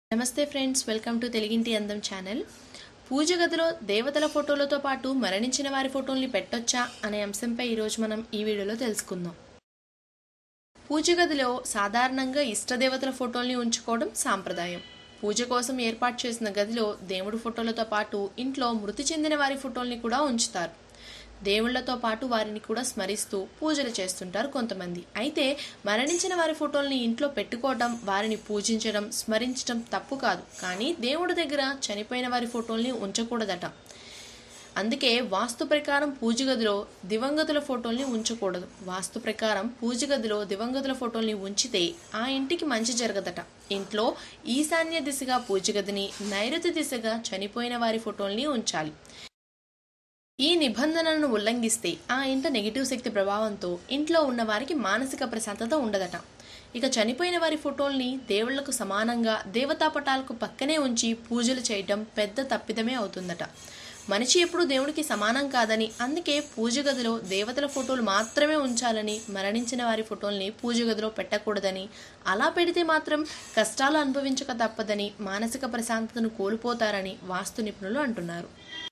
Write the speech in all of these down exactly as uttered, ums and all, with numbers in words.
నమస్తే friends, welcome to తెలుగింటి అందం ఛానల్. పూజ గదిలో దేవతల ఫోటోలతో పాటు మరణించిన వారి ఫోటోల్ని పెట్టొచ్చా అనే అంశంపై ఈరోజు మనం ఈ వీడియోలో తెలుసుకుందాం. పూజ గదిలో సాధారణంగా ఇష్టదేవతల ఫోటోల్ని ఉంచుకోవడం సాంప్రదాయం. పూజ కోసం ఏర్పాటు చేసిన గదిలో దేవుడి ఫోటోలతో పాటు ఇంట్లో మృతి చెందిన వారి ఫోటోల్ని కూడా ఉంచుతారు. దేవుళ్లతో పాటు వారిని కూడా స్మరిస్తూ పూజలు చేస్తుంటారు కొంతమంది. అయితే మరణించిన వారి ఫోటోల్ని ఇంట్లో పెట్టుకోవడం, వారిని పూజించడం, స్మరించడం తప్పు కాదు. కానీ దేవుడి దగ్గర చనిపోయిన వారి ఫోటోల్ని ఉంచకూడదట. అందుకే వాస్తు ప్రకారం పూజ గదిలో దివంగతుల ఫోటోల్ని ఉంచకూడదు. వాస్తు ప్రకారం పూజ గదిలో దివంగతుల ఫోటోల్ని ఉంచితే ఆ ఇంటికి మంచి జరగదట. ఇంట్లో ఈశాన్య దిశగా పూజ గదిని, నైరుతి దిశగా చనిపోయిన వారి ఫోటోల్ని ఉంచాలి. ఈ నిబంధనలను ఉల్లంఘిస్తే ఆ ఇంట నెగిటివ్ శక్తి ప్రభావంతో ఇంట్లో ఉన్న వారికి మానసిక ప్రశాంతత ఉండదట. ఇక చనిపోయిన వారి ఫోటోల్ని దేవుళ్లకు సమానంగా దేవతా పటాలకు పక్కనే ఉంచి పూజలు చేయటం పెద్ద తప్పిదమే అవుతుందట. మనిషి ఎప్పుడూ దేవుడికి సమానం కాదని, అందుకే పూజ గదిలో దేవతల ఫోటోలు మాత్రమే ఉంచాలని, మరణించిన వారి ఫోటోల్ని పూజ గదిలో పెట్టకూడదని, అలా పెడితే మాత్రం కష్టాలు అనుభవించక తప్పదని, మానసిక ప్రశాంతతను కోల్పోతారని వాస్తు నిపుణులు అంటున్నారు.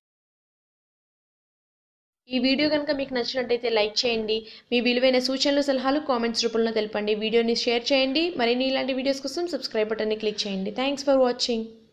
ఈ వీడియో కనుక మీకు నచ్చినట్టయితే లైక్ చేయండి. మీ విలువైన సూచనలు సలహాలు కామెంట్స్ రూపంలో తెలపండి. వీడియోని షేర్ చేయండి. మరిన్ని ఇలాంటి వీడియోస్ కోసం సబ్స్క్రైబ్ బటన్ని క్లిక్ చేయండి. Thanks for watching.